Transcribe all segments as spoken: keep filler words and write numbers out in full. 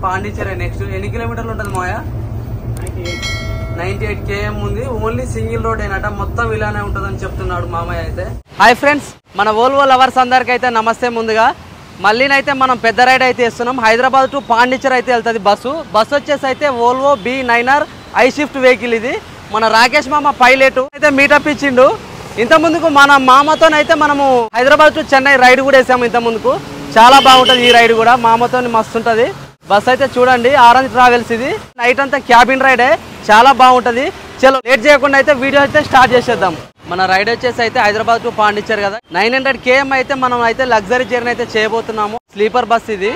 Pondicherry next ఎన్ని కిలోమీటర్లు ఉంటుంది మాయా? నైన్టీ ఎయిట్ కేఎం ఉంది. ఓన్లీ సింగిల్ రోడ్ అయినట, మొత్తం ఇలానే ఉంటుందని చెప్తున్నాడు మామయ్య అయితే. హాయ్ ఫ్రెండ్స్, మన వోల్వో లవర్స్ అందరికి అయితే నమస్తే. ముందుగా మళ్ళీనైతే మనం పెద్ద రైడ్ అయితే ఇస్తున్నాం. హైదరాబాద్ టు పాండిచేరి అయితే వెళ్తుంది బస్సు. బస్సు వచ్చేసి అయితే Volvo B nine R I shift vehicle. ఇది మన రాకేష్ మామ పైలట్ అయితే మీటప్ ఇచ్చిండు. ఇంత ముందుకు మన మామతోనైతే మనము హైదరాబాద్ టు చెన్నై రైడ్ కూడా వేసాము. ఇంత ముందుకు చాలా బాగుంటుంది ఈ రైడ్ కూడా, మామతో మస్తు ఉంటుంది. బస్ అయితే చూడండి, ఆరెంజ్ ట్రావెల్స్. ఇది నైట్ అంతా క్యాబిన్ రైడే, చాలా బాగుంటుంది. చలో లేట్ చేయకుండా అయితే వీడియో అయితే స్టార్ట్ చేసేద్దాం. మన రైడ్ వచ్చేసి అయితే హైదరాబాద్ టు పాండిచేరి కదా, నైన్ హండ్రెడ్ కేఎం అయితే మనం అయితే లగ్జరీ జర్నీ అయితే చేయబోతున్నాము. స్లీపర్ బస్ ఇది.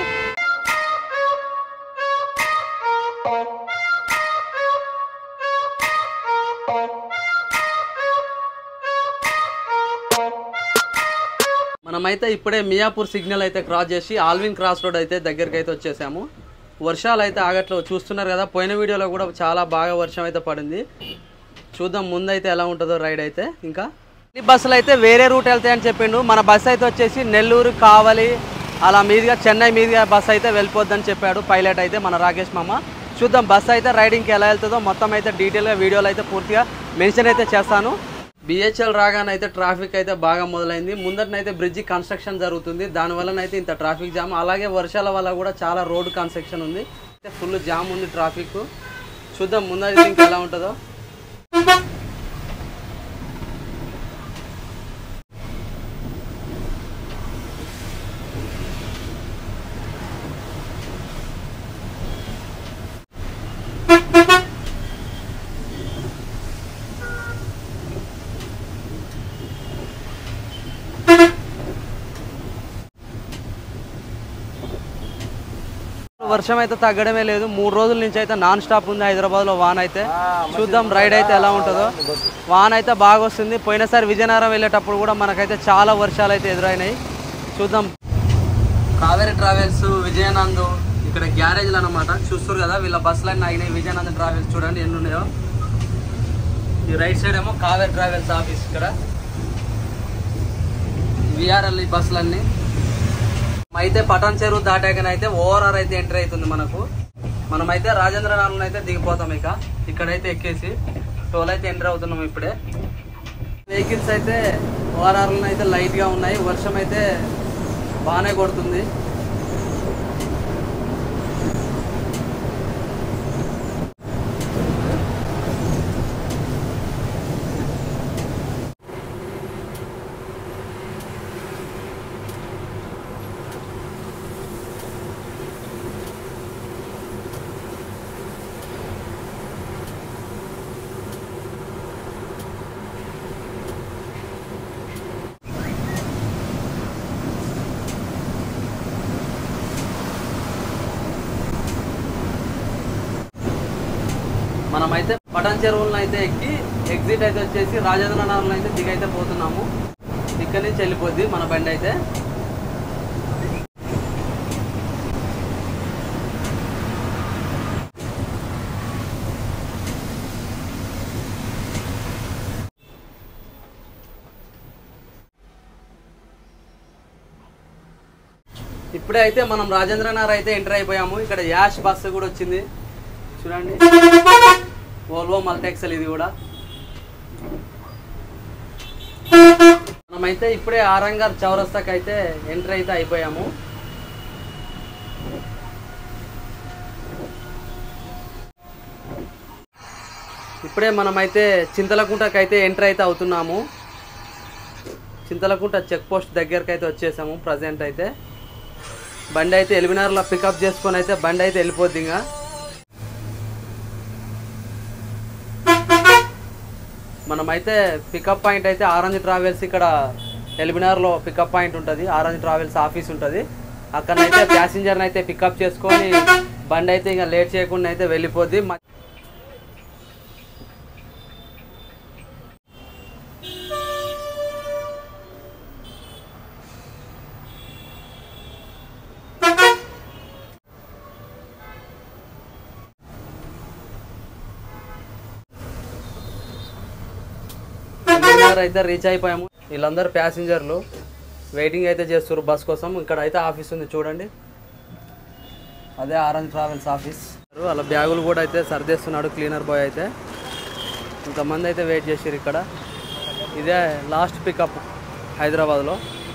మనమైతే ఇప్పుడే మియాపూర్ సిగ్నల్ అయితే క్రాస్ చేసి ఆల్విన్ క్రాస్ రోడ్ అయితే దగ్గరికి అయితే వచ్చేసాము. వర్షాలు అయితే ఆగట్లో చూస్తున్నారు కదా, పోయిన వీడియోలో కూడా చాలా బాగా వర్షం అయితే పడింది. చూద్దాం ముందైతే ఎలా ఉంటుందో రైడ్ అయితే. ఇంకా ఈ బస్సులు అయితే వేరే రూట్ వెళ్తాయని చెప్పిండు. మన బస్సు అయితే వచ్చేసి నెల్లూరు, కావలి అలా మీదుగా చెన్నై మీదుగా బస్సు అయితే వెళ్ళిపోద్దని చెప్పాడు పైలట్ అయితే మన రాకేష్ మామ. చూద్దాం బస్సు అయితే రైడింగ్కి ఎలా వెళ్తుందో మొత్తం అయితే డీటెయిల్గా వీడియోలో అయితే పూర్తిగా మెన్షన్ అయితే చేస్తాను. బిహెచ్ఎల్ రాగానే అయితే ట్రాఫిక్ అయితే బాగా మొదలైంది. ముందటనైతే బ్రిడ్జి కన్స్ట్రక్షన్ జరుగుతుంది, దానివల్లనైతే ఇంత ట్రాఫిక్ జామ్. అలాగే వర్షాల వల్ల కూడా చాలా రోడ్డు కన్స్ట్రక్షన్ ఉంది, ఫుల్ జామ్ ఉంది ట్రాఫిక్. చూద్దాం ముందైతే ఇంకా ఎలా ఉంటుందో. వర్షం అయితే తగ్గడమే లేదు, మూడు రోజుల నుంచి అయితే నాన్ స్టాప్ ఉంది హైదరాబాద్ లో వాన్ అయితే. చూద్దాం రైడ్ అయితే ఎలా ఉంటుందో. వాన్ అయితే బాగా వస్తుంది. పోయినసారి విజయనగరం వెళ్ళేటప్పుడు కూడా మనకైతే చాలా వర్షాలు అయితే ఎదురైనాయి. చూద్దాం. కావేరీ ట్రావెల్స్, విజయనంద్ ఇక్కడ గ్యారేజ్లు అనమాట. చూస్తారు కదా వీళ్ళ బస్సులన్నీ ఆగినాయి. విజయనంద్ ట్రావెల్స్ చూడండి ఎన్ని ఉన్నాయో. ఈ రైట్ సైడ్ ఏమో కావేరీ ట్రావెల్స్ ఆఫీస్. ఇక్కడ విఆర్ఎల్ ఈ బస్సులన్నీ. అయితే పటాన్ చెరువు దాటాకనైతే ఓఆర్ఆర్ అయితే ఎంటర్ అవుతుంది మనకు. మనమైతే రాజేంద్ర నగర్లో అయితే దిగిపోతాం. ఇక ఇక్కడైతే ఎక్కేసి టోల్ అయితే ఎంటర్ అవుతున్నాం ఇప్పుడే. వెహికల్స్ అయితే ఓఆర్ఆర్లో అయితే లైట్గా ఉన్నాయి, వర్షం అయితే బాగానే కొడుతుంది. మనమైతే పటాన్ చెరువులను అయితే ఎక్కి ఎగ్జిట్ అయితే వచ్చేసి రాజేంద్ర నగర్లో అయితే దిగైతే పోతున్నాము. ఇక్కడి నుంచి వెళ్ళిపోద్ది మన బండి అయితే. ఇప్పుడే అయితే మనం రాజేంద్ర నగర్ అయితే ఎంటర్ అయిపోయాము. ఇక్కడ యాష్ బస్సు కూడా వచ్చింది చూడండి, వోల్వో మల్టెక్సెల్. ఇది కూడా మనమైతే ఇప్పుడే ఆరంగర్ చౌరస్తాకి అయితే ఎంటర్ అయితే అయిపోయాము. ఇప్పుడే మనమైతే చింతలకుంటకి అయితే ఎంటర్ అయితే అవుతున్నాము. చింతలకుంట చెక్ పోస్ట్ దగ్గరికి అయితే వచ్చేసాము. ప్రజెంట్ అయితే బండి అయితే ఎల్బినార్లో పికప్ చేసుకొని అయితే బండి అయితే వెళ్ళిపోద్ది. ఇంకా మనమైతే పికప్ పాయింట్ అయితే ఆరెంజ్ ట్రావెల్స్, ఇక్కడ ఎల్బినార్లో పికప్ పాయింట్ ఉంటుంది, ఆరెంజ్ ట్రావెల్స్ ఆఫీస్ ఉంటుంది. అక్కడనైతే ప్యాసింజర్ని అయితే పికప్ చేసుకొని బండి అయితే ఇంకా లేట్ చేయకుండా అయితే వెళ్ళిపోద్ది. అయితే రీచ్ అయిపోయాము. వీళ్ళందరూ ప్యాసింజర్లు వెయిటింగ్ అయితే చేస్తారు బస్ కోసం. ఇక్కడ అయితే ఆఫీస్ ఉంది చూడండి, అదే ఆరెంజ్ ట్రావెల్స్ ఆఫీస్. అలా బ్యాగులు కూడా అయితే సర్దేస్తున్నాడు క్లీనర్ బాయ్ అయితే. ఇంతమంది అయితే వెయిట్ చేసారు ఇక్కడ. ఇదే లాస్ట్ పికప్ హైదరాబాద్లో.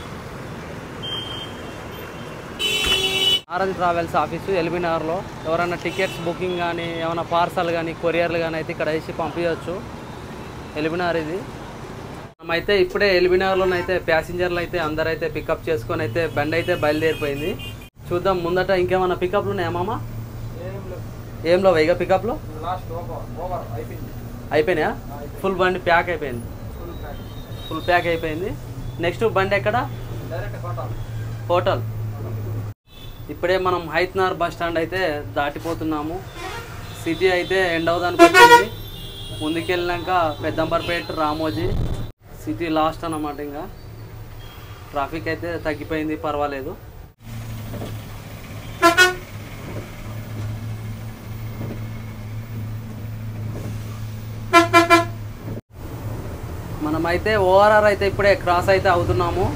ఆరెంజ్ ట్రావెల్స్ ఆఫీసు ఎల్బీనగర్లో. ఎవరైనా టికెట్స్ బుకింగ్ కానీ ఏమైనా పార్సల్ కానీ కొరియర్లు కానీ అయితే ఇక్కడ వేసి పంపించవచ్చు. ఎల్బీనగర్ ఇది. మనమైతే ఇప్పుడే ఎల్బీనగర్లోనైతే ప్యాసింజర్లు అయితే అందరైతే పికప్ చేసుకొని అయితే బండి అయితే బయలుదేరిపోయింది. చూద్దాం ముందట ఇంకేమైనా పికప్లు ఉన్నాయా మామ? ఏం లేవు ఇక పికప్లో అయిపోయినాయా? ఫుల్ బండి ప్యాక్ అయిపోయింది. ఫుల్ ప్యాక్ అయిపోయింది. నెక్స్ట్ బండి ఎక్కడ? హోటల్. ఇప్పుడే మనం హైత్నగర్ బస్ స్టాండ్ అయితే దాటిపోతున్నాము. సిటీ అయితే ఎండ్ అవుదానికి వచ్చింది. ముందుకెళ్ళినాక పెద్దంబర్పేట, రామోజీ సిటీ లాస్ట్ అన్నమాట. ఇంకా ట్రాఫిక్ అయితే తగ్గిపోయింది, పర్వాలేదు. మనమైతే ఓఆర్ఆర్ అయితే ఇప్పుడే క్రాస్ అయితే అవుతున్నాము.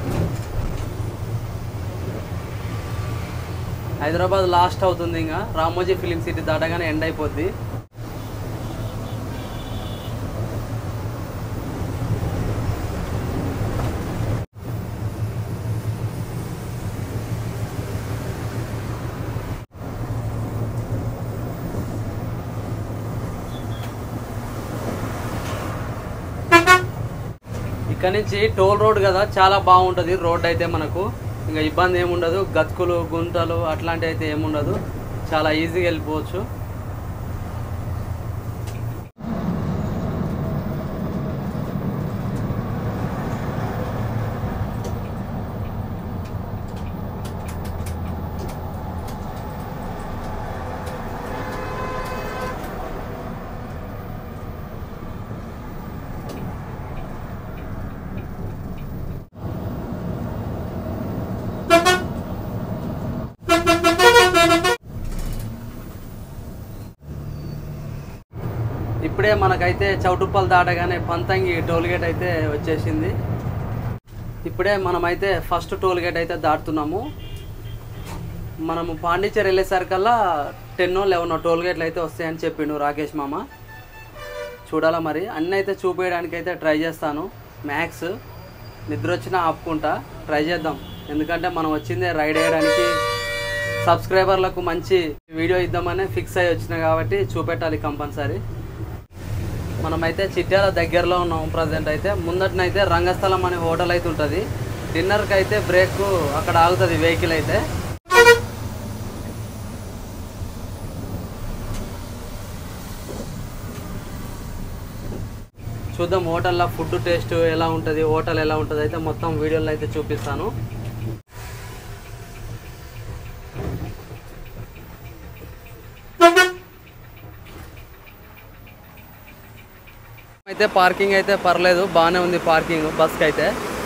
హైదరాబాద్ లాస్ట్ అవుతుంది. ఇంకా రామోజీ ఫిలిం సిటీ దాటగానే ఎండ్ అయిపోద్ది. ఇక్కడ నుంచి టోల్ రోడ్ కదా, చాలా బాగుంటుంది రోడ్ అయితే. మనకు ఇంకా ఇబ్బంది ఏముండదు. గతుకులు, గుంటలు అట్లాంటివి అయితే ఏముండదు. చాలా ఈజీగా వెళ్ళిపోవచ్చు. ఇప్పుడే మనకైతే చౌటుప్పల్ దాటగానే పంతంగి టోల్గేట్ అయితే వచ్చేసింది. ఇప్పుడే మనమైతే ఫస్ట్ టోల్గేట్ అయితే దాటుతున్నాము. మనము పాండిచ్చేరి వెళ్ళేసరికల్లా టెన్నో లెవెనో టోల్గేట్లు అయితే వస్తాయని చెప్పిండు రాకేష్ మామ. చూడాలా మరి. అన్నీ అయితే చూపించడానికి అయితే ట్రై చేస్తాను. మ్యాక్స్ నిద్ర వచ్చినా ఆపుకుంటా, ట్రై చేద్దాం. ఎందుకంటే మనం వచ్చిందే రైడ్ వేయడానికి, సబ్స్క్రైబర్లకు మంచి వీడియో ఇద్దామని ఫిక్స్ అయ్యి వచ్చినా కాబట్టి చూపెట్టాలి కంపల్సరీ. మనమైతే చిట్యాల దగ్గరలో ఉన్నాం ప్రజెంట్ అయితే. ముందటనైతే రంగస్థలం అనే హోటల్ అయితే ఉంటుంది. డిన్నర్కి అయితే బ్రేక్ అక్కడ ఆగుతుంది వెహికల్ అయితే. చూద్దాం హోటల్లో ఫుడ్ టేస్ట్ ఎలా ఉంటుంది, హోటల్ ఎలా ఉంటుంది అయితే మొత్తం వీడియోలో అయితే చూపిస్తాను. అయితే పార్కింగ్ అయితే పర్లేదు, బాగానే ఉంది పార్కింగ్ బస్కి అయితే.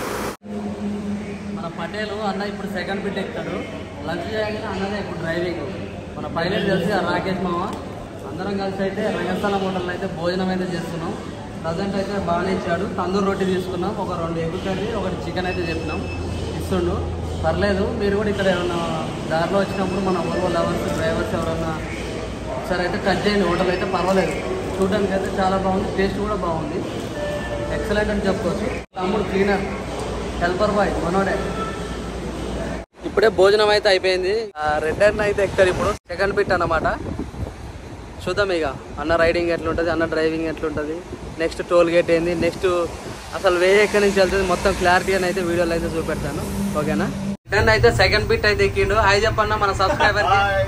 మన పటేలు అన్న ఇప్పుడు సెకండ్ బిట్ ఎక్కుతాడు. లంచ్ చేయగానే అన్నదే ఇప్పుడు డ్రైవింగ్. మన పైలట్ తెలిసి రాకేష్ మామ. అందరం కలిసి అయితే రంగస్థలం హోటల్లో అయితే భోజనం అయితే చేస్తున్నాం. ప్రజెంట్ అయితే బాగానే ఇచ్చాడు. తందూరు రొట్టి తీసుకున్నాం, ఒక రెండు ఎగ్ కర్రీ, ఒకటి చికెన్ అయితే చెప్పినాం. ఇస్తుండు, పర్లేదు. మీరు కూడా ఇక్కడ ఏమన్నా దారిలో వచ్చినప్పుడు మన ఓల్వో లవర్స్, డ్రైవర్స్ ఎవరన్నా ఒకసారి అయితే టచ్ చేయండి. హోటల్ అయితే పర్వాలేదు, చూడడానికి అయితే చాలా బాగుంది. టేస్ట్ కూడా బాగుంది, ఎక్సలెంట్ అని చెప్పుకోవచ్చు. తమ్ముడు క్లీనర్, హెల్పర్ బాయ్ మనోడే. ఇప్పుడే భోజనం అయితే అయిపోయింది. రెడ్ అన్న అయితే ఎక్కుతారు ఇప్పుడు, సెకండ్ బిట్ అన్నమాట. చూద్దాం ఇక అన్న రైడింగ్ ఎట్లుంటుంది, అన్న డ్రైవింగ్ ఎట్లుంటుంది, నెక్స్ట్ టోల్ గేట్ ఏంది, నెక్స్ట్ అసలు వే ఎక్కడి నుంచి వెళ్తుంది మొత్తం క్లారిటీ అని అయితే వీడియోలో అయితే చూపెడతాను. ఓకేనా? రెడ్ అయితే సెకండ్ బిట్ అయితే ఎక్కిండు. హాయ్ చెప్పన్న మన సబ్స్క్రైబర్.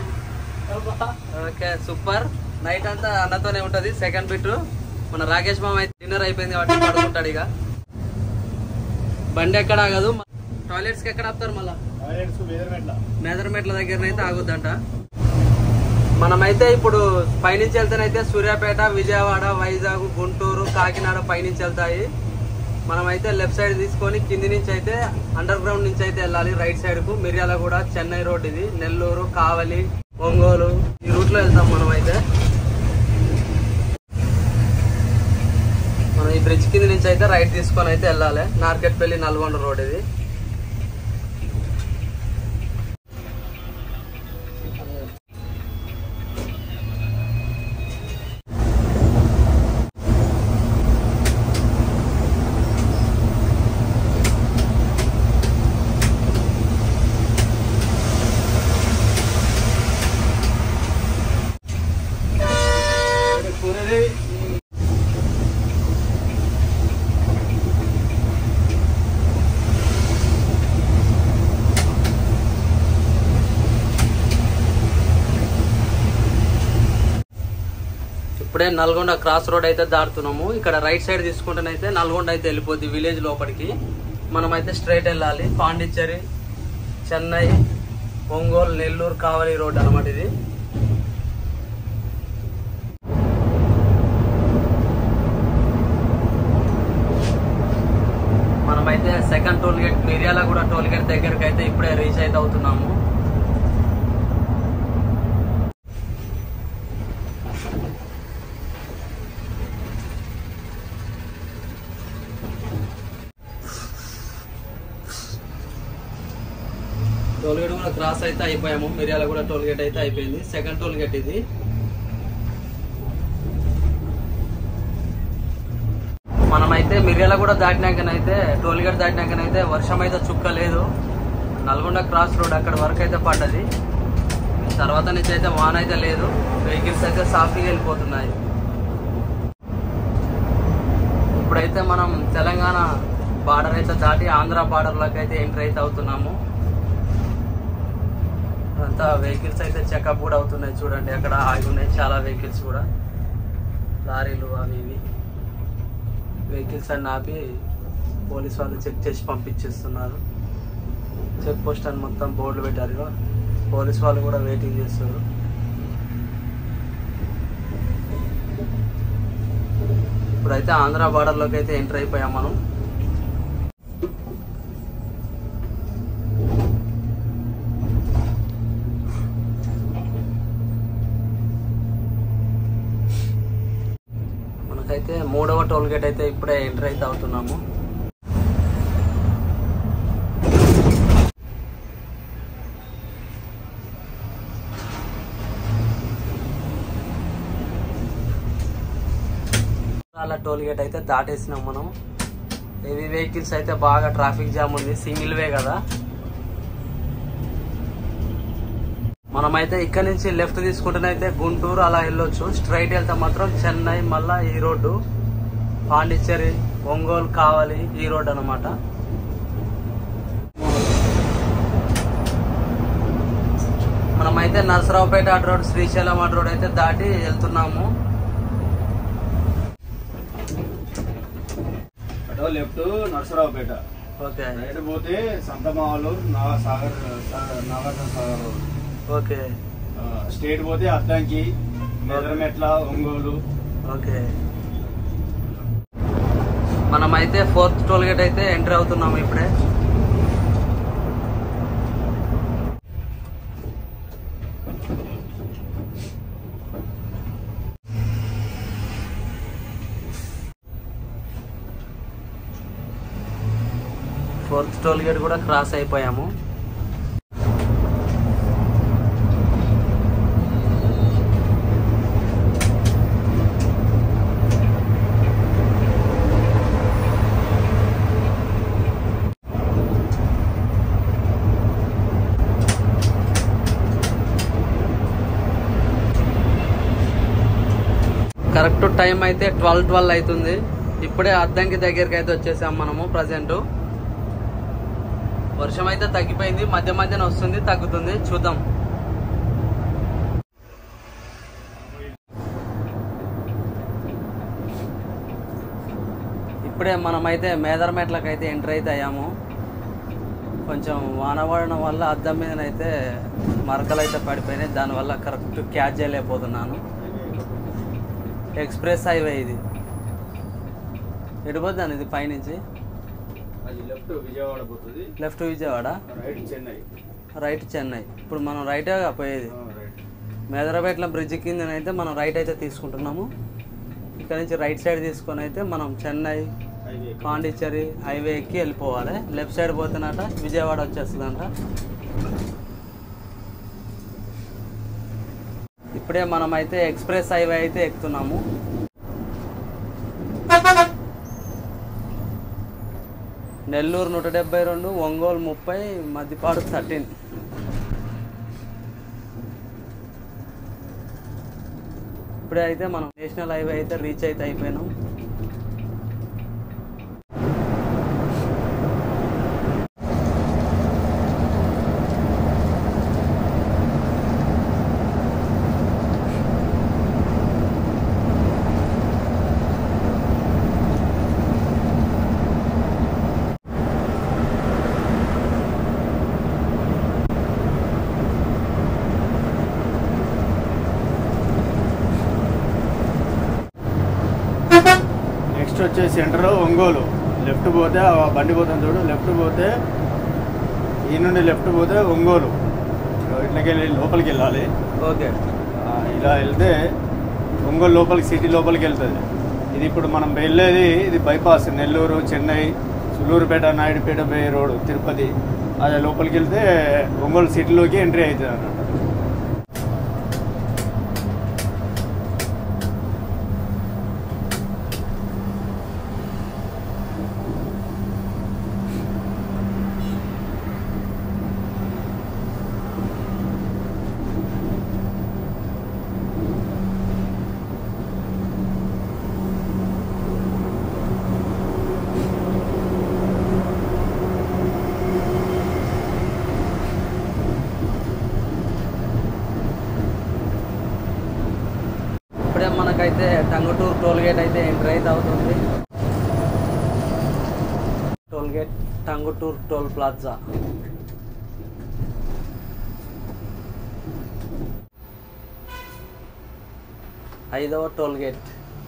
Okay super. నైట్ అంతా అన్నతోనే ఉంటుంది. సెకండ్ బిట్ మన రాకేష్ మామ అయితే డిన్నర్ అయిపోయింది కాబట్టి పడుకుంటాడు. ఇక బండి ఎక్కడ ఆగదు. టాయిలెట్స్కి ఎక్కడ ఆపుతారు? మళ్ళీ మెజర్మెంట్ల దగ్గరనైతే ఆగుద్దంట. మనమైతే ఇప్పుడు పైనుంచి వెళ్తేనైతే సూర్యాపేట, విజయవాడ, వైజాగ్, గుంటూరు, కాకినాడ పైనుంచి వెళ్తాయి. మనమైతే లెఫ్ట్ సైడ్ తీసుకొని కింది నుంచి అయితే అండర్ గ్రౌండ్ నుంచి అయితే వెళ్ళాలి రైట్ సైడ్ కు. మిర్యాలగూడ, చెన్నై రోడ్ ఇది, నెల్లూరు, కావలి, ఒంగోలు ఈ రూట్ లో వెళ్తాం మనమైతే. మనం ఈ బ్రిడ్జ్ కింది నుంచి అయితే రైట్ తీసుకొని అయితే వెళ్ళాలి. నార్కెట్పల్లి, నల్గొండ రోడ్ ఇది. ఇప్పుడే నల్గొండ క్రాస్ రోడ్ అయితే దాటుతున్నాము. ఇక్కడ రైట్ సైడ్ తీసుకుంటేనైతే నల్గొండ అయితే వెళ్ళిపోద్ది విలేజ్ లోపలికి. మనమైతే స్ట్రైట్ వెళ్ళాలి. పాండిచ్చేరి, చెన్నై, ఒంగోలు, నెల్లూరు, కావలి రోడ్ అనమాట ఇది. మనమైతే second toll gate Miryalaguda toll gate దగ్గరికి అయితే ఇప్పుడే రీచ్ అయితే అవుతున్నాము. టోల్ గేట్ కూడా క్రాస్ అయితే అయిపోయాము. మిర్యాలగూడ టోల్ గేట్ అయితే అయిపోయింది. సెకండ్ టోల్ గేట్ ఇది. మనమైతే మిర్యాలగూడ దాటినాకనైతే టోల్ గేట్ దాటినాకనైతే వర్షం అయితే చుక్క లేదు. నల్గొండ క్రాస్ రోడ్ అక్కడ వరకు అయితే పడ్డది. తర్వాత నుంచి అయితే వాన అయితే లేదు. వెహికల్స్ అయితే సాఫీగా వెళ్ళిపోతున్నాయి. ఇప్పుడైతే మనం తెలంగాణ బార్డర్ అయితే దాటి ఆంధ్ర బార్డర్లోకి అయితే ఎంటర్ అయితే అవుతున్నాము. అంతా వెహికల్స్ అయితే చెకప్ కూడా అవుతున్నాయి. చూడండి అక్కడ ఆగి ఉన్నాయి చాలా వెహికల్స్ కూడా, లారీలు అవి ఇవి. వెహికల్స్ అన్ని ఆపి పోలీస్ వాళ్ళు చెక్ చేసి పంపించేస్తున్నారు. చెక్ పోస్ట్ అని మొత్తం బోర్డులు పెట్టారు. పోలీస్ వాళ్ళు కూడా వెయిటింగ్ చేస్తారు. ఇప్పుడైతే ఆంధ్ర బార్డర్లోకి అయితే ఎంటర్ అయిపోయాం మనం. అయితే మూడవ టోల్ గేట్ అయితే ఇప్పుడే ఎంటర్ అయితే అవుతున్నాము. అలా టోల్ గేట్ అయితే దాటేసినాం మనం. హెవీ వెహికల్స్ అయితే బాగా ట్రాఫిక్ జామ్ ఉంది. సింగిల్ వే కదా. మనమైతే ఇక్కడ నుంచి లెఫ్ట్ తీసుకుంటేనైతే గుంటూరు అలా వెళ్ళొచ్చు. స్ట్రైట్ వెళ్తే మాత్రం చెన్నై, మళ్ళా ఈ రోడ్డు పాండిచ్చేరి, ఒంగోలు, కావలి ఈ రోడ్ అనమాట. మనమైతే నరసరావుపేట అటు రోడ్, శ్రీశైలం అటు రోడ్ అయితే దాటి వెళ్తున్నాము. అటో లెఫ్ట్ నరసరావుపేట, ఓకే. రైట్ పోతే Santhamavaluru, Sagar Nagarjuna Sagar road. Okay. Straight పోతే అద్దంకి, మెదరమెట్ల, ఒంగోలు. ఓకే. మనమైతే ఫోర్త్ టోల్ గేట్ అయితే ఎంటర్ అవుతున్నాము ఇప్పుడే. ఫోర్త్ టోల్ గేట్ కూడా క్రాస్ అయిపోయాము. కరెక్ట్ టైం అయితే ట్వెల్వ్ ట్వెల్వ్ అవుతుంది. ఇప్పుడే అద్దంకి దగ్గరికి అయితే వచ్చేసాం మనము. ప్రజెంట్ వర్షం అయితే తగ్గిపోయింది. మధ్య మధ్యన వస్తుంది, తగ్గుతుంది. చూద్దాం. ఇప్పుడే మనమైతే మేదరమెట్లకి అయితే ఎంటర్ అయితే అయ్యాము. కొంచెం వాన పడడం వల్ల అద్దం మీదనైతే మరకలు అయితే పడిపోయినాయి. దానివల్ల కరెక్ట్ క్యాచ్ చేయలేకపోతున్నాను. ఎక్స్ప్రెస్ హైవే ఇది. ఎడిపోద్దాను ఇది పైనుంచి. లెఫ్ట్ విజయవాడ పోతుంది. Left Vijayawada, right Chennai. Right Chennai. ఇప్పుడు మనం రైట్గా పోయేది. మేదరపేట్ల బ్రిడ్జ్ కిందనైతే మనం రైట్ అయితే తీసుకుంటున్నాము. ఇక్కడ నుంచి రైట్ సైడ్ తీసుకొని అయితే మనం చెన్నై, పాండిచ్చేరి హైవే ఎక్కి వెళ్ళిపోవాలి. లెఫ్ట్ సైడ్ పోతేనట విజయవాడ వచ్చేస్తుందంట. ఇప్పుడే మనమైతే ఎక్స్ప్రెస్ హైవే అయితే ఎక్కుతున్నాము. నెల్లూరు నూట డెబ్బై రెండు, ఒంగోలు ముప్పై, మద్దిపాడు థర్టీన్. ఇప్పుడే అయితే మనం నేషనల్ హైవే అయితే రీచ్ అయితే అయిపోయినాం. వచ్చే సెంటర్ ఒంగోలు. లెఫ్ట్ పోతే ఆ బండి పోతుంది చూడు, లెఫ్ట్ పోతే ఈ నుండి లెఫ్ట్ పోతే ఒంగోలు. ఇట్లకి వెళ్ళి లోపలికి వెళ్ళాలి. ఓకే, ఇలా వెళ్తే ఒంగోలు లోపలికి సిటీ లోపలికి వెళ్తుంది. ఇది ఇప్పుడు మనం వెళ్ళేది ఇది బైపాస్ నెల్లూరు, చెన్నై, సులూరుపేట, నాయుడుపేట పోయే రోడ్డు తిరుపతి. అదే లోపలికి వెళ్తే ఒంగోలు సిటీలోకి ఎంట్రీ అవుతుంది అన్నమాట. మనకైతే టంగుటూరు టోల్ గేట్ అయితే ఎంటర్ అయితే అవుతుంది. Toll gate Tangutur toll plaza. ఐదవ toll gate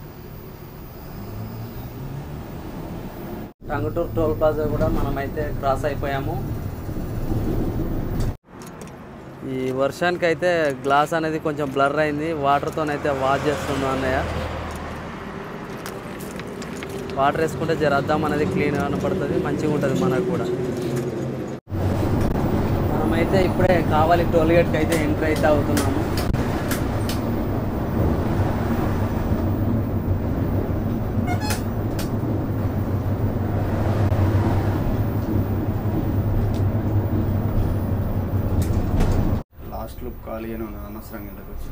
Tangutur toll plaza కూడా మనమైతే క్రాస్ అయిపోయాము. ఈ వర్షానికి అయితే గ్లాస్ అనేది కొంచెం బ్లర్ అయింది. వాటర్తోనైతే వాష్ చేస్తున్నాం అన్నయ్య. వాటర్ వేసుకుంటే జర అద్దం అనేది క్లీన్ కనపడుతుంది, మంచిగా ఉంటుంది మనకు కూడా. మనమైతే ఇప్పుడే కావాలి టోల్ గేట్కి అయితే ఎంటర్ అయితే అవుతున్నాము. లాస్ట్లో ఖాళీగానే ఉన్నాను, అనవసరంగా ఇంటికి వచ్చి.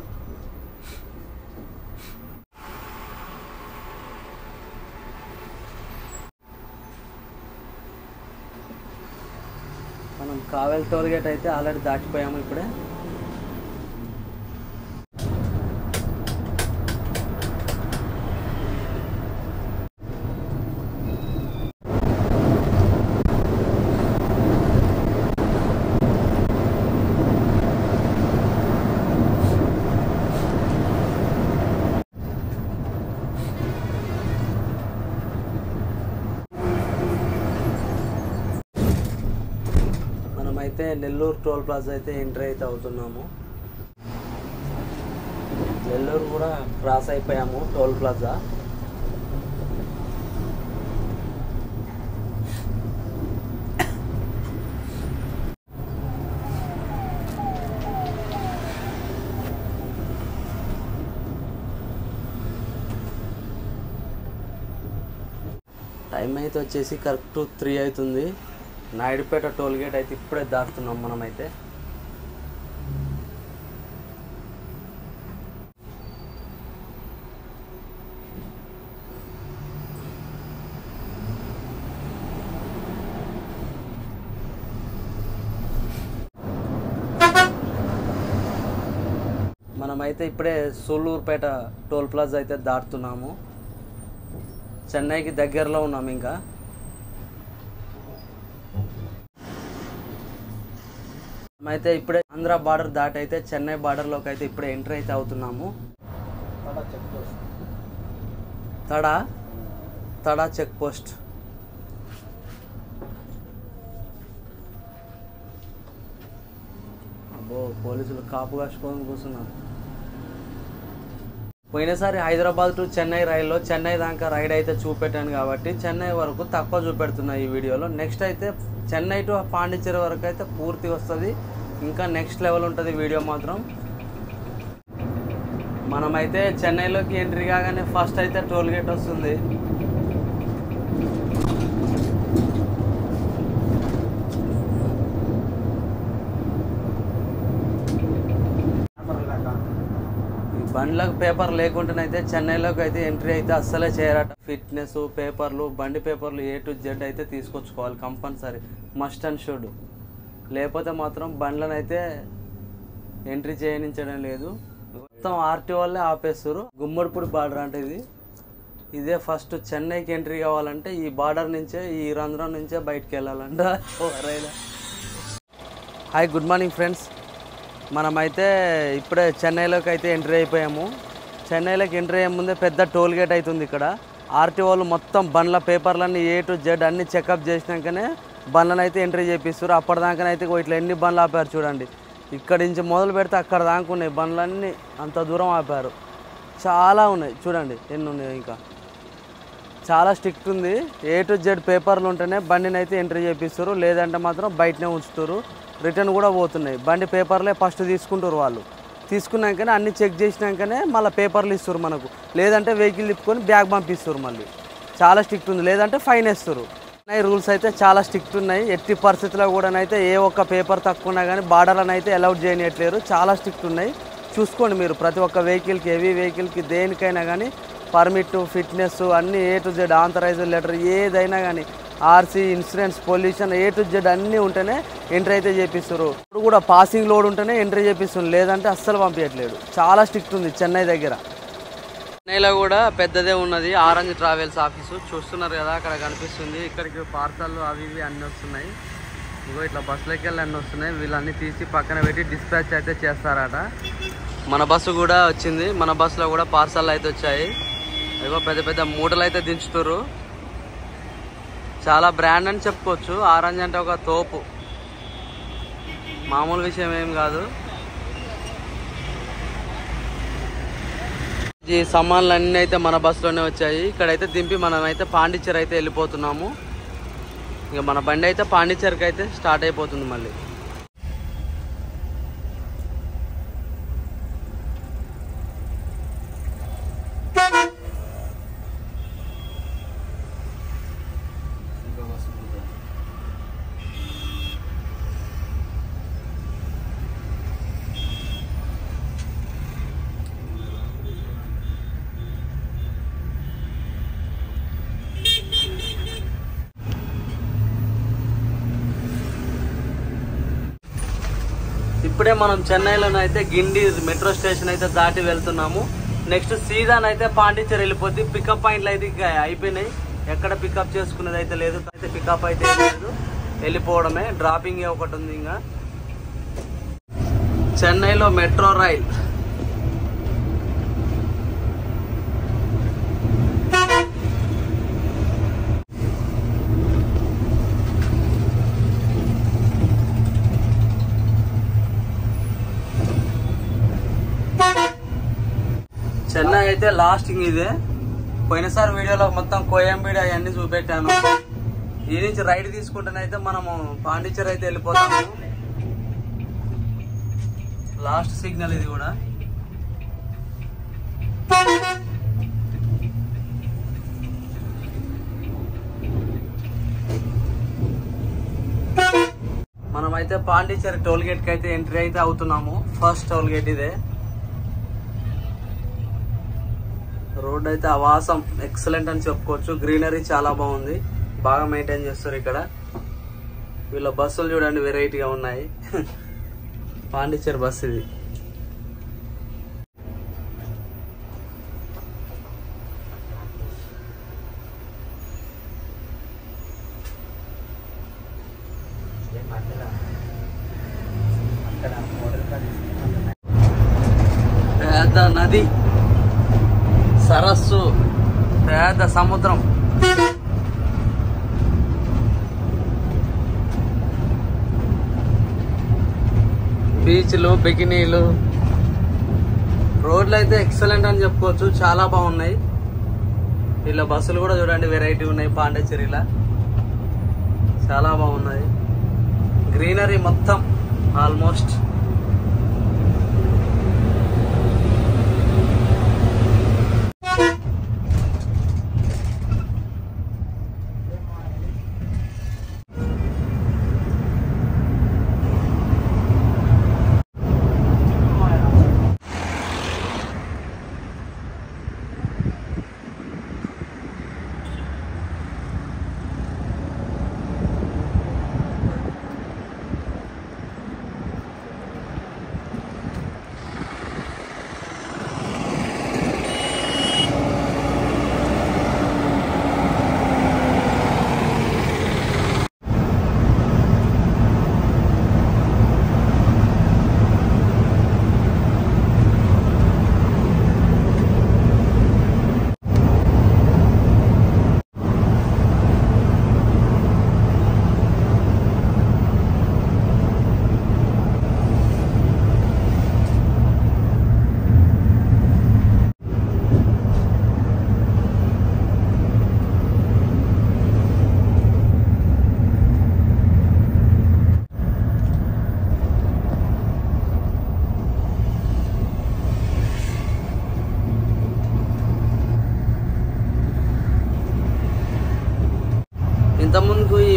మనం కావేల్ టోల్ గేట్ అయితే ఆల్రెడీ దాటిపోయాము ఇప్పుడే. అయితే నెల్లూరు టోల్ ప్లాజా అయితే ఎంటర్ అయితే అవుతున్నాము. నెల్లూరు కూడా క్రాస్ అయిపోయాము టోల్ ప్లాజా. టైం అయితే వచ్చేసి కరెక్ట్ త్రీ అవుతుంది. నాయుడుపేట టోల్ గేట్ అయితే ఇప్పుడే దాటుతున్నాం మనమైతే. మనమైతే ఇప్పుడే సూళ్ళూరుపేట టోల్ ప్లాజా అయితే దాటుతున్నాము. చెన్నైకి దగ్గరలో ఉన్నాము. ఇంకా అయితే ఇప్పుడే ఆంధ్ర బార్డర్ దాటి అయితే చెన్నై బార్డర్లోకి అయితే ఇప్పుడే ఎంటర్ అయితే అవుతున్నాము. Tada Tada check post. అబ్బో, పోలీసులు కాపు కాసుకొని కూర్చున్నారు. పోయినసారి హైదరాబాద్ టు చెన్నై రైల్లో చెన్నై దాకా రైడ్ అయితే చూపెట్టాను కాబట్టి చెన్నై వరకు తక్కువ చూపెడుతున్నా ఈ వీడియోలో. నెక్స్ట్ అయితే చెన్నై టు పాండిచ్చేరి వరకు అయితే పూర్తి వస్తుంది. ఇంకా నెక్స్ట్ లెవెల్ ఉంటుంది వీడియో మాత్రం. మనమైతే చెన్నైలోకి ఎంట్రీ కాగానే ఫస్ట్ అయితే టోల్ గేట్ వస్తుంది. బండ్లకు పేపర్ లేకుండానైతే చెన్నైలోకి అయితే ఎంట్రీ అయితే అస్సలే చేయరట. ఫిట్నెస్ పేపర్లు, బండి పేపర్లు ఏ టు జెడ్ అయితే తీసుకొచ్చుకోవాలి కంపల్సరీ, మస్ట్ అండ్ షుడ్. లేకపోతే మాత్రం బండ్లను అయితే ఎంట్రీ చేయనించడం లేదు. మొత్తం ఆర్టీ వాళ్ళే ఆపేస్తారు. గుమ్మడిపూడి బార్డర్ అంటే ఇది ఇదే ఫస్ట్ చెన్నైకి ఎంట్రీ కావాలంటే ఈ బార్డర్ నుంచే, ఈ రంధ్రం నుంచే బయటికి వెళ్ళాలంట. Hi, good morning friends. మనమైతే ఇప్పుడే చెన్నైలోకి అయితే ఎంట్రీ అయిపోయాము. చెన్నైలోకి ఎంట్రీ అయ్యే ముందే పెద్ద టోల్ గేట్ అవుతుంది ఇక్కడ. ఆర్టీఓలు మొత్తం బండ్ల పేపర్లన్నీ ఏ టు జెడ్ అన్ని చెకప్ చేసినాకనే బండ్లను అయితే ఎంట్రీ చేపిస్తారు. అప్పటిదాకానైతే ఇట్లా ఎన్ని బండ్లు ఆపారు చూడండి. ఇక్కడి నుంచి మొదలు పెడితే అక్కడ దాకా ఉన్నాయి బండ్లన్నీ, అంత దూరం ఆపారు. చాలా ఉన్నాయి చూడండి ఎన్ని ఉన్నాయి. ఇంకా చాలా స్ట్రిక్ట్ ఉంది. ఏ టు జెడ్ పేపర్లు ఉంటేనే బండిని అయితే ఎంట్రీ చేపిస్తారు, లేదంటే మాత్రం బయటనే ఉంచుతారు. రిటర్న్ కూడా పోతున్నాయి. బండి పేపర్లే ఫస్ట్ తీసుకుంటారు వాళ్ళు. తీసుకున్నాకనే అన్ని చెక్ చేసినాకనే మళ్ళీ పేపర్లు ఇస్తారు మనకు, లేదంటే వెహికల్ తిప్పుకొని బ్యాగ్ పంపిస్తారు. మళ్ళీ చాలా స్ట్రిక్ట్ ఉంది, లేదంటే ఫైన్ వేస్తారు. రూల్స్ అయితే చాలా స్ట్రిక్ట్ ఉన్నాయి. ఎట్టి పరిస్థితుల్లో కూడానైతే ఏ ఒక్క పేపర్ తక్కువ ఉన్నా కానీ బార్డర్లను అయితే అలౌట్ చేయనియట్లేరు. చాలా స్ట్రిక్ట్ ఉన్నాయి. చూసుకోండి మీరు ప్రతి ఒక్క వెహికల్కి, హెవీ వెహికల్కి దేనికైనా కానీ పర్మిట్, ఫిట్నెస్ అన్నీ A to Z, authoriser letter ఏదైనా కానీ, RC, insurance, pollution A to Z అన్నీ ఉంటేనే ఎంట్రీ అయితే చేపిస్తారు. ఇప్పుడు కూడా పాసింగ్ లోడ్ ఉంటేనే ఎంట్రీ చేపిస్తుంది, లేదంటే అస్సలు పంపించట్లేడు. చాలా స్ట్రిక్ట్ ఉంది చెన్నై దగ్గర. చెన్నైలో కూడా పెద్దదే ఉన్నది ఆరెంజ్ ట్రావెల్స్ ఆఫీసు. చూస్తున్నారు కదా అక్కడ కనిపిస్తుంది. ఇక్కడికి పార్సల్ అవి ఇవి అన్నీ వస్తున్నాయి. ఇగో ఇట్లా బస్సులోకి వెళ్ళి అన్నీ వస్తున్నాయి. వీళ్ళన్నీ తీసి పక్కన పెట్టి డిస్పాచ్ అయితే చేస్తారట. మన బస్సు కూడా వచ్చింది. మన బస్సులో కూడా పార్సల్ అయితే వచ్చాయి. ఇగో పెద్ద పెద్ద మూటలు అయితే దించుతారు. చాలా బ్రాండ్ అని చెప్పుకోవచ్చు. ఆరెంజ్ అంటే ఒక తోపు, మామూలు విషయం ఏం కాదు. ఈ సామాన్లు అన్నీ అయితే మన బస్సులోనే వచ్చాయి. ఇక్కడైతే దింపి మనం అయితే పాండిచ్చేరి అయితే వెళ్ళిపోతున్నాము. ఇక మన బండి అయితే పాండిచ్చేరికి అయితే స్టార్ట్ అయిపోతుంది మళ్ళీ. ఇప్పుడే మనం చెన్నైలోనైతే గిండి మెట్రో స్టేషన్ అయితే దాటి వెళ్తున్నాము. నెక్స్ట్ సీదానైతే పాండిచ్చేరి వెళ్ళిపోద్ది. పికప్ పాయింట్లు అయితే ఇంకా అయిపోయినాయి. ఎక్కడ పికప్ చేసుకునేది అయితే లేదు. అయితే పికప్ అయితే లేదు, వెళ్ళిపోవడమే. డ్రాపింగ్ ఒకటి ఉంది. ఇంకా చెన్నైలో మెట్రో రైల్ చెన్నై అయితే లాస్టింగ్ ఇదే. పోయినసారి వీడియోలో మొత్తం కోయంబేడు అవన్నీ చూపెట్టాను. ఈ నుంచి రైడ్ తీసుకుంటేనైతే మనము పాండిచ్చేరి అయితే వెళ్ళిపోతాము. లాస్ట్ సిగ్నల్ ఇది కూడా. మనమైతే పాండిచ్చేరి టోల్ గేట్ కి అయితే ఎంట్రీ అయితే అవుతున్నాము. ఫస్ట్ టోల్ గేట్ ఇదే. రోడ్ అయితే అవాసం, ఎక్సలెంట్ అని చెప్పుకోవచ్చు. గ్రీనరీ చాలా బాగుంది, బాగా మెయింటైన్ చేస్తారు ఇక్కడ. వీళ్ళ బస్సులు చూడండి వెరైటీగా ఉన్నాయి. పాండిచ్చేరి బస్సు ఇది. పెద్ద నది, సరస్సు, పెద్ద సముద్రం. బీచ్లు, బికినీలు, రోడ్లు అయితే ఎక్సలెంట్ అని చెప్పుకోవచ్చు. చాలా బాగున్నాయి. ఇలా బస్సులు కూడా చూడండి వెరైటీ ఉన్నాయి. పాండిచ్చేరిలా చాలా బాగున్నాయి. గ్రీనరీ మొత్తం ఆల్మోస్ట్.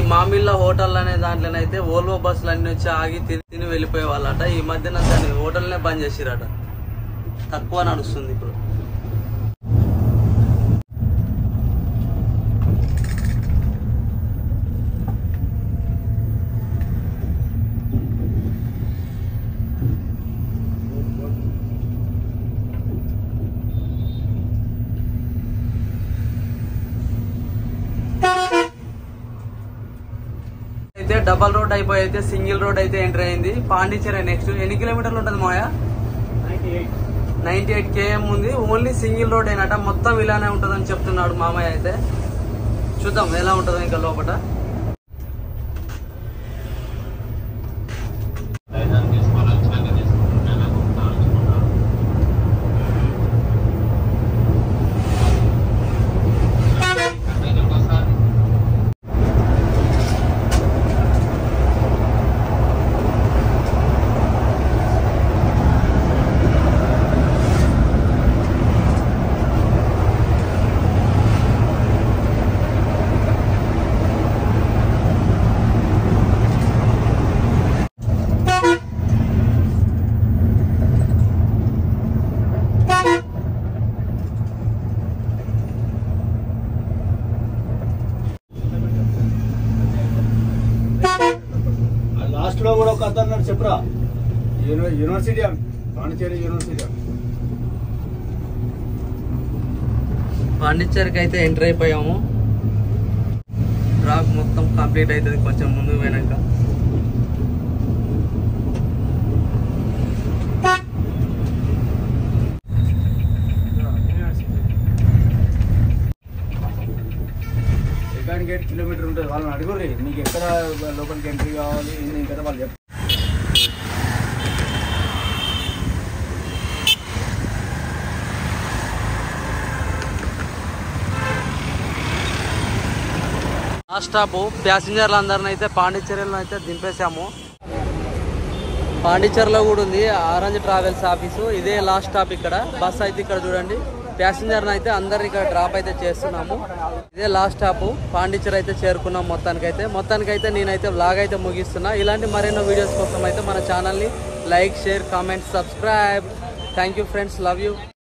మామిళ్ళ హోటల్ అనే దాంట్లోనైతే ఓల్వో బస్సులు అన్ని వచ్చి ఆగి తిని తిని వెళ్ళిపోయే వాళ్ళట. ఈ మధ్యన దాన్ని హోటల్నే బంద్ చేసిరట, తక్కువ నడుస్తుంది ఇప్పుడు. అయితే డబల్ రోడ్ అయిపోయి అయితే సింగిల్ రోడ్ అయితే ఎంటర్ అయింది. పాండిచ్చేరి నెక్స్ట్ ఎన్ని కిలోమీటర్లు ఉంటుంది మాయా? నైన్టీ ఎయిట్ కేఎం ఉంది. ఓన్లీ సింగిల్ రోడ్ అయినట, మొత్తం ఇలానే ఉంటుందని చెప్తున్నాడు మామయ్య. అయితే చూద్దాం ఎలా ఉంటుందో ఇంకా లోపల. లాస్ట్ లో కూడా ఒక అతను చెప్పరా, యూనివర్సిటీ పాండిచ్చేరి యూనివర్సిటీ. పాండిచ్చేరికి అయితే ఎంటర్ అయిపోయాము. ట్రాక్ మొత్తం కంప్లీట్ అవుతుంది కొంచెం ముందుకు పోయినాక. సెకండ్ గేట్ కిలోమీటర్ ఉంటుంది. వాళ్ళని అడుగుర్రి మీకు ఎక్కడ లోపలికి ఎంట్రీ కావాలి ఏంటి కదా వాళ్ళు చెప్తారు. లాస్ట్ స్టాప్ ప్యాసింజర్లు అందరిని అయితే పాండిచ్చేరిలో అయితే దింపేశాము. పాండిచ్చేరిలో కూడా ఉంది ఆరెంజ్ ట్రావెల్స్ ఆఫీసు. ఇదే లాస్ట్ స్టాప్. ఇక్కడ బస్ అయితే ఇక్కడ చూడండి, ప్యాసింజర్ని అయితే అందరిని ఇక్కడ డ్రాప్ అయితే చేస్తున్నాము. ఇదే లాస్ట్ స్టాప్. పాండిచ్చేరి అయితే చేరుకున్నాం మొత్తానికైతే. మొత్తానికైతే నేనైతే వ్లాగ్ అయితే ముగిస్తున్నా. ఇలాంటి మరెన్నో వీడియోస్ కోసం అయితే మన ఛానల్ని like, share, comment, subscribe. Thank you friends, love you.